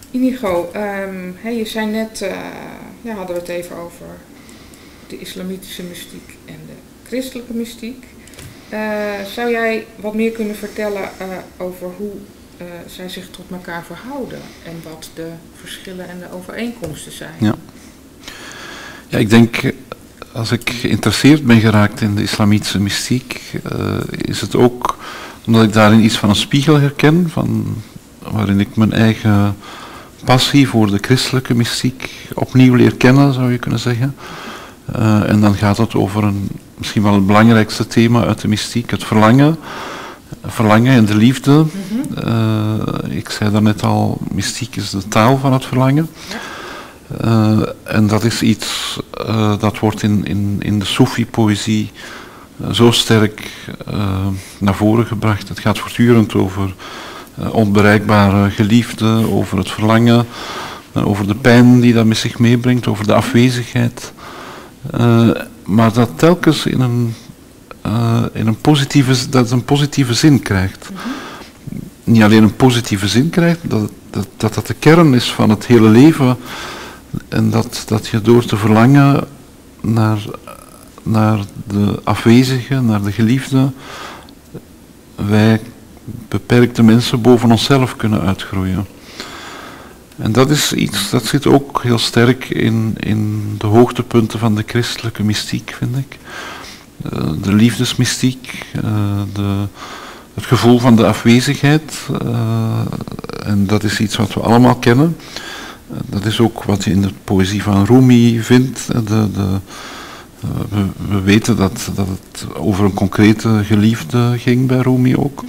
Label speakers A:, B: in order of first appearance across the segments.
A: Inigo, je zei net, hadden we het even over de islamitische mystiek en de christelijke mystiek. Zou jij wat meer kunnen vertellen over hoe zij zich tot elkaar verhouden en wat de verschillen en de overeenkomsten zijn?
B: Ja, ik denk, als ik geïnteresseerd ben geraakt in de islamitische mystiek, is het ook omdat ik daarin iets van een spiegel herken, waarin ik mijn eigen passie voor de christelijke mystiek opnieuw leer kennen, zou je kunnen zeggen. En dan gaat het over misschien wel het belangrijkste thema uit de mystiek, het verlangen. Verlangen en de liefde. Ik zei daarnet al, mystiek is de taal van het verlangen. En dat is iets dat wordt in de Soefi-poëzie zo sterk naar voren gebracht. Het gaat voortdurend over onbereikbare geliefde, over het verlangen, over de pijn die dat met zich meebrengt, over de afwezigheid. Maar dat telkens in een positieve zin krijgt. Niet alleen een positieve zin krijgt, dat de kern is van het hele leven en dat je door te verlangen naar de afwezige, naar de geliefde, wij beperkte mensen boven onszelf kunnen uitgroeien. En dat is iets, dat zit ook heel sterk in de hoogtepunten van de christelijke mystiek, vind ik. De liefdesmystiek, het gevoel van de afwezigheid. En dat is iets wat we allemaal kennen. Dat is ook wat je in de poëzie van Rumi vindt. We weten dat het over een concrete geliefde ging bij Rumi ook.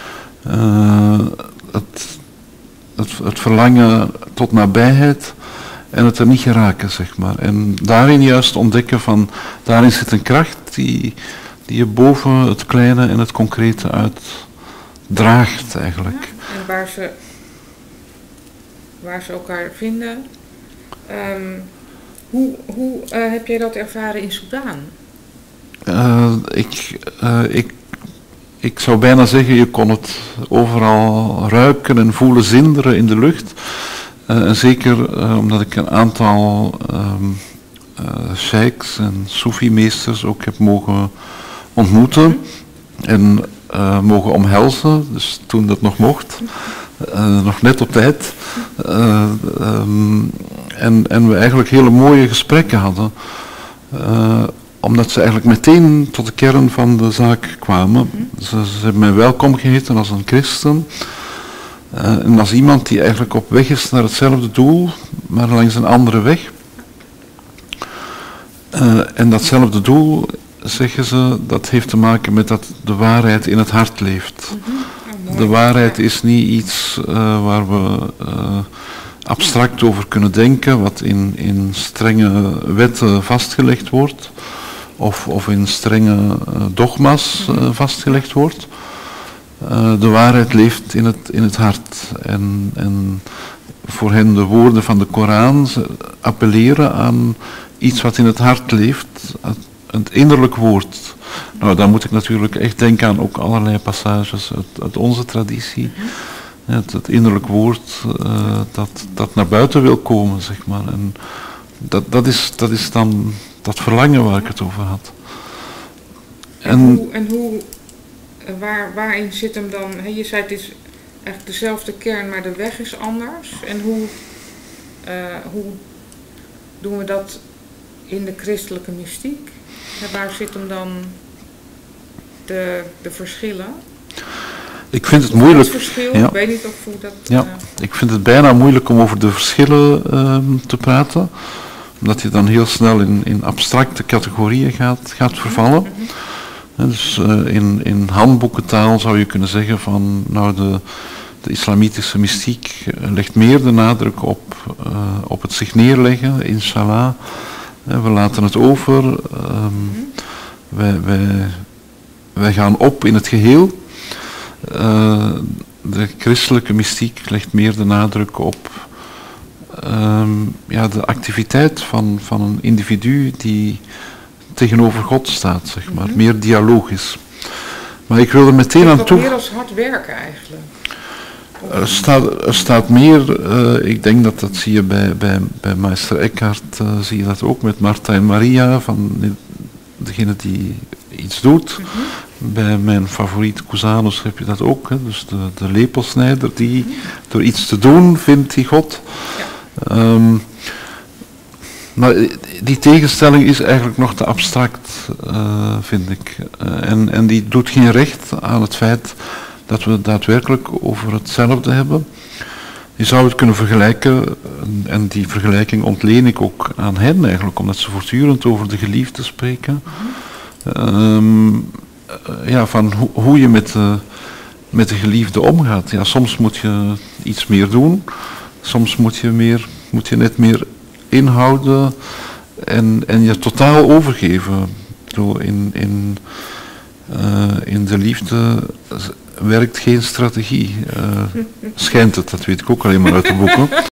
B: Het verlangen tot nabijheid en het er niet geraken, zeg maar. En daarin juist ontdekken van, daarin zit een kracht die je boven het kleine en het concrete uitdraagt, eigenlijk.
A: Ja, en waar ze elkaar vinden. Hoe heb jij dat ervaren in Soedan?
B: Ik zou bijna zeggen, je kon het overal ruiken en voelen zinderen in de lucht. En zeker omdat ik een aantal sheiks en soefi-meesters ook heb mogen ontmoeten en mogen omhelzen, dus toen dat nog mocht, nog net op tijd. En we eigenlijk hele mooie gesprekken hadden. Omdat ze eigenlijk meteen tot de kern van de zaak kwamen. Ze hebben mij welkom geheten als een christen. En als iemand die eigenlijk op weg is naar hetzelfde doel, maar langs een andere weg. En datzelfde doel, zeggen ze, dat heeft te maken met dat de waarheid in het hart leeft. De waarheid is niet iets waar we abstract over kunnen denken, wat in strenge wetten vastgelegd wordt. Of in strenge dogma's vastgelegd wordt. De waarheid leeft in het hart. En voor hen de woorden van de Koran appelleren aan iets wat in het hart leeft. Het innerlijk woord. Nou, dan moet ik natuurlijk echt denken aan ook allerlei passages uit onze traditie. Het innerlijk woord dat naar buiten wil komen, zeg maar. En dat is dan dat verlangen waar ik het over had.
A: Waarin zit hem dan? Je zei het is eigenlijk dezelfde kern, maar de weg is anders. En hoe doen we dat in de christelijke mystiek? Waar zit hem dan de verschillen?
B: Ik vind het moeilijk.
A: Het verschil, ja. Ik weet niet of hoe dat.
B: Ja, ik vind het bijna moeilijk om over de verschillen te praten, omdat je dan heel snel in abstracte categorieën gaat vervallen. Dus in handboekentaal zou je kunnen zeggen van, nou de islamitische mystiek legt meer de nadruk op het zich neerleggen, inshallah. We laten het over. Wij gaan op in het geheel. De christelijke mystiek legt meer de nadruk op de activiteit van een individu die tegenover God staat, zeg maar. Meer dialogisch. Maar ik wil er meteen aan toe.
A: Meer als hard werken eigenlijk.
B: Er staat meer, ik denk dat zie je bij meester Eckhart, zie je dat ook met Martha en Maria, van degene die iets doet. Bij mijn favoriet Cusanus heb je dat ook, hè? Dus de lepelsnijder die door iets te doen vindt die God. Ja. Maar die tegenstelling is eigenlijk nog te abstract, vind ik. En die doet geen recht aan het feit dat we daadwerkelijk over hetzelfde hebben. Je zou het kunnen vergelijken, en die vergelijking ontleen ik ook aan hen eigenlijk, omdat ze voortdurend over de geliefde spreken. Ja, van hoe je met de geliefde omgaat. Ja, soms moet je iets meer doen, soms moet je net meer inhouden en je totaal overgeven. In de liefde werkt geen strategie. Schijnt het, dat weet ik ook alleen maar uit de boeken.